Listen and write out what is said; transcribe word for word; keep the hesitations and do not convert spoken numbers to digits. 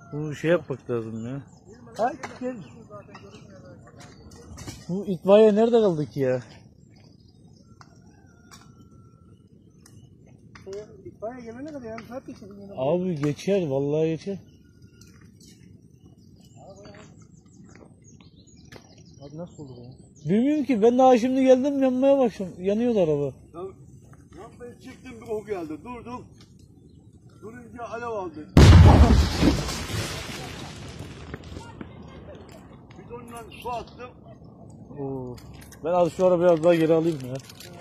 Bunu şey yapmak lazım ya. Ha, gel. Bu itfaiye nerede kaldı ki ya? İtfaiye gelene kadar yarım saat geçer. Abi geçer, vallahi geçer. Abi nasıl oldu bu ya? Bilmiyorum ki, ben daha şimdi geldim, yanmaya başladım. Yanıyordu araba. Rampaya çıktım, bir koku geldi. Durdum. Durunca alev aldı. Bidonla su attım. Oo. Ben az şu ara biraz daha geri alayım ya.